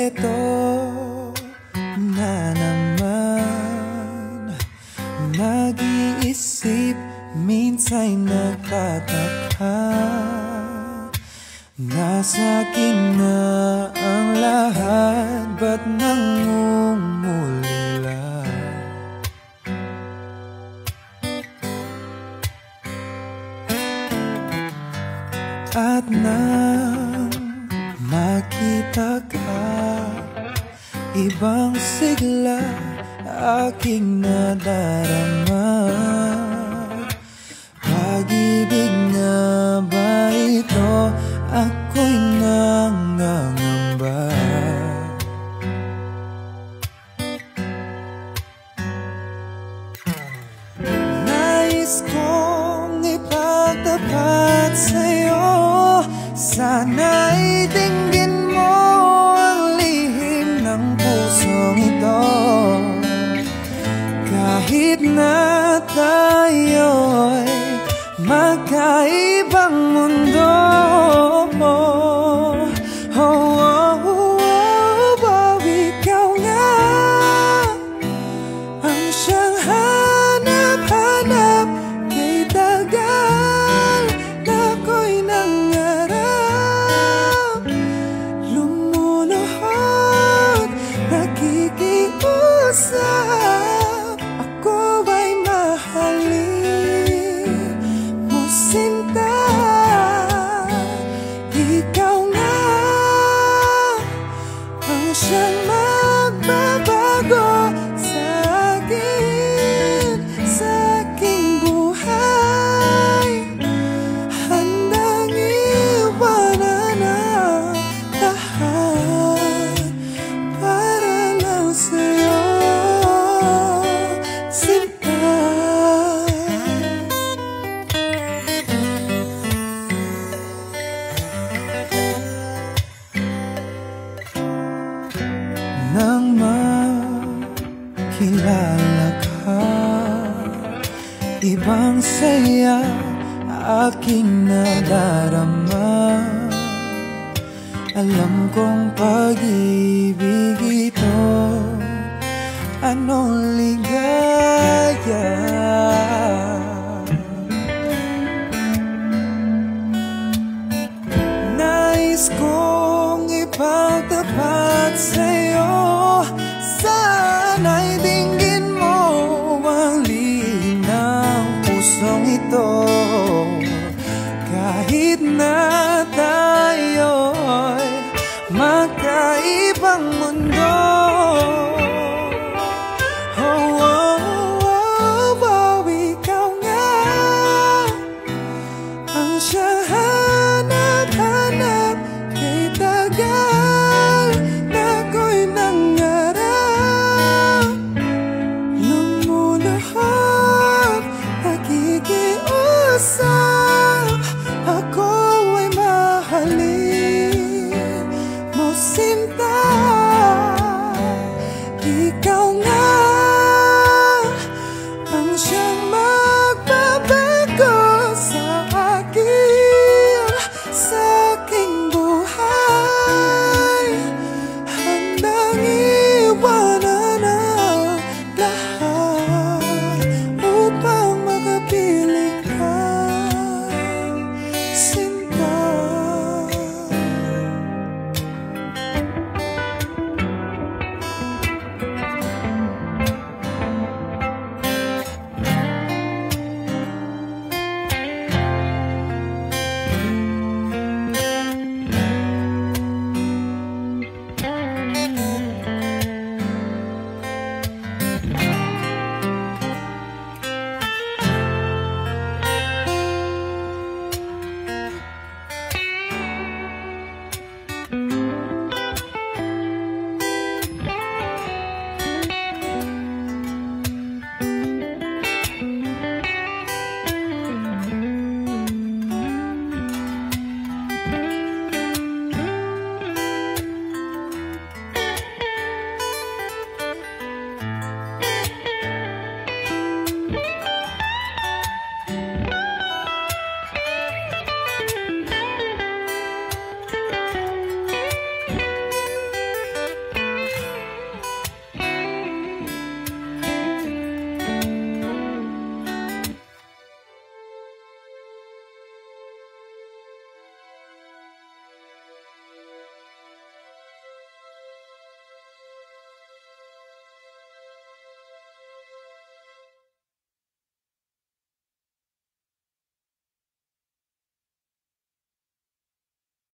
eto na naman. Nag-iisip, minsan'y nagtataka. Nasa akin na ang lahat, ba't nangungulila? At nang makita ka, ibang sigla aking nadarama. Pag-ibig na ba ito? Ako'y nangangamba. Nais kong ipagtapat sa'yo, sana'y dinggin mo ang lihim ng pusong ito. Kahit na tayo'y magkaibang mundo, ikaw nga ang siyang hanap-hanap. Kay tagal na ako'y nangarap, lumuluhod, nakikiusap. Ako ay mahalin mo, sinta. Ikaw nga ang siyang magbabago sa akin, sa aking buhay. Handang iwanan ang lahat para lang sa'yo, sinta. Nang makilala ka, ibang saya aking nadarama. Alam kong pag-ibig ito, anong ligaya. Nais kong ipagtapat sa'yo, sana'y dinggin mo ang lihim ng pusong ito. Kahit na tayo'y magkaibang mundo,